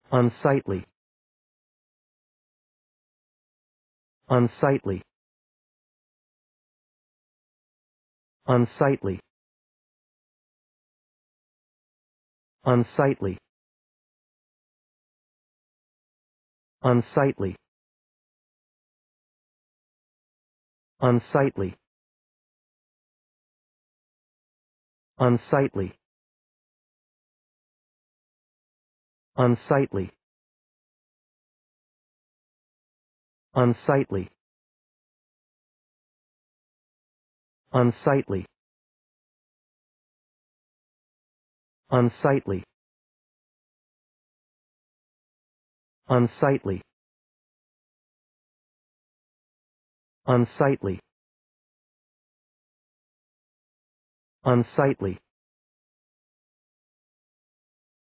unsightly, unsightly, unsightly, unsightly, unsightly, unsightly, unsightly, unsightly, unsightly, unsightly, unsightly, unsightly, unsightly, unsightly,